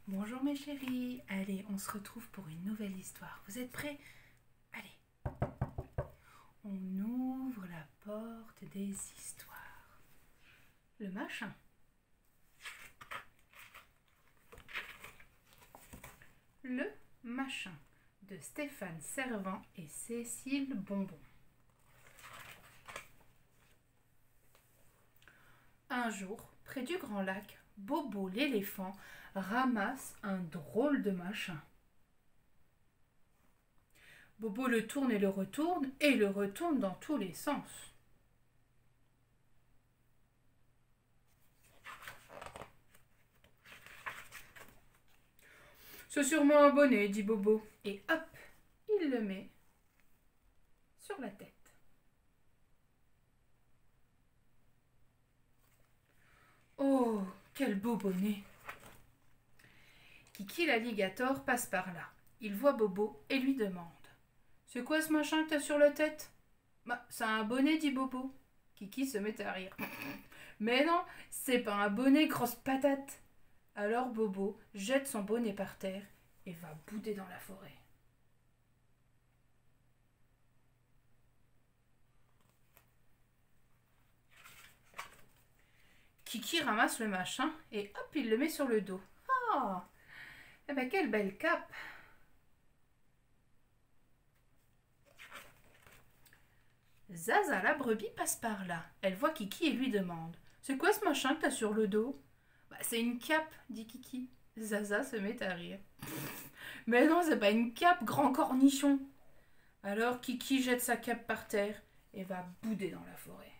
Bonjour mes chéris, allez, on se retrouve pour une nouvelle histoire. Vous êtes prêts? Allez, on ouvre la porte des histoires. Le machin. Le machin de Stéphane Servant et Cécile Bonbon. Un jour, près du grand lac, Bobo l'éléphant ramasse un drôle de machin. Bobo le tourne et le retourne dans tous les sens. C'est sûrement un bonnet, dit Bobo, et hop, il le met sur la tête. Oh, quel beau bonnet! Kiki l'alligator passe par là. Il voit Bobo et lui demande: c'est quoi ce machin que t'as sur la tête? Bah, c'est un bonnet, dit Bobo. Kiki se met à rire. Mais non, c'est pas un bonnet, grosse patate. Alors Bobo jette son bonnet par terre et va bouder dans la forêt. Kiki ramasse le machin et hop, il le met sur le dos. Oh, eh ben quelle belle cape! Zaza la brebis passe par là. Elle voit Kiki et lui demande: c'est quoi ce machin que t'as sur le dos? Bah, c'est une cape, dit Kiki. Zaza se met à rire. Mais non, c'est pas une cape, grand cornichon. Alors Kiki jette sa cape par terre et va bouder dans la forêt.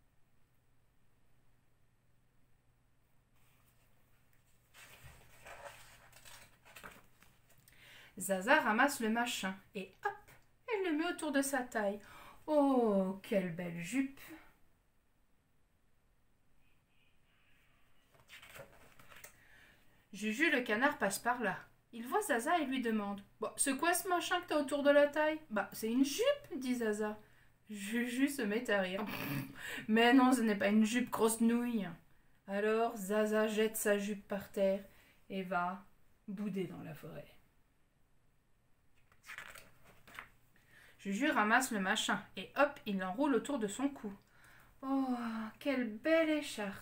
Zaza ramasse le machin et hop, elle le met autour de sa taille. Oh, quelle belle jupe! Juju le canard passe par là. Il voit Zaza et lui demande: bon, c'est quoi ce machin que t'as autour de la taille? Bah, c'est une jupe, dit Zaza. Juju se met à rire. Mais non, ce n'est pas une jupe, grosse nouille. Alors Zaza jette sa jupe par terre et va bouder dans la forêt. Juju ramasse le machin et hop, il l'enroule autour de son cou. Oh, quelle belle écharpe!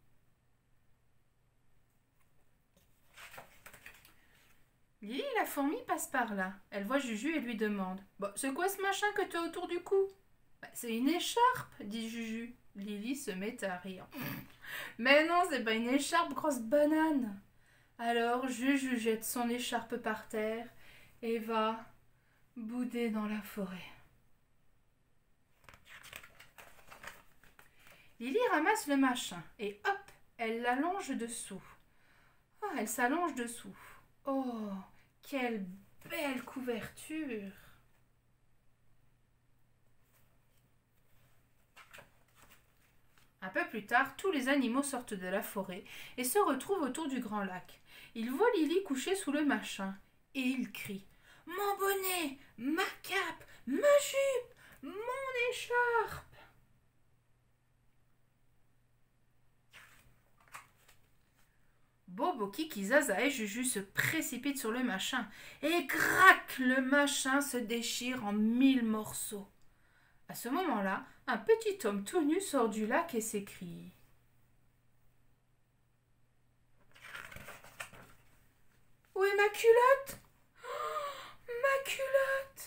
Lily la fourmi passe par là. Elle voit Juju et lui demande: bon, c'est quoi ce machin que tu as autour du cou? Bah, c'est une écharpe, dit Juju. Lily se met à rire. Mais non, c'est pas une écharpe, grosse banane. Alors Juju jette son écharpe par terre et va bouder dans la forêt. Lily ramasse le machin et hop, elle l'allonge dessous. Oh, elle s'allonge dessous. Oh, quelle belle couverture! Un peu plus tard, tous les animaux sortent de la forêt et se retrouvent autour du grand lac. Ils voient Lily couchée sous le machin et ils crient: mon bonnet, ma cape, ma jupe, mon écharpe! Bobo, Kiki, Zaza et Juju se précipitent sur le machin et crac, le machin se déchire en 1000 morceaux. À ce moment-là, un petit homme tout nu sort du lac et s'écrie: où est ma culotte? Oh, ma culotte!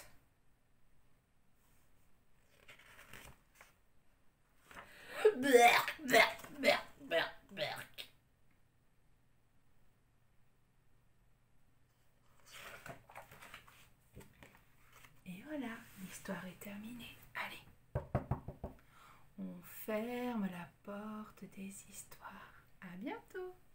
Berk, berk, berk, berk, berk. Et voilà, l'histoire est terminée. Allez, on ferme la porte des histoires. À bientôt!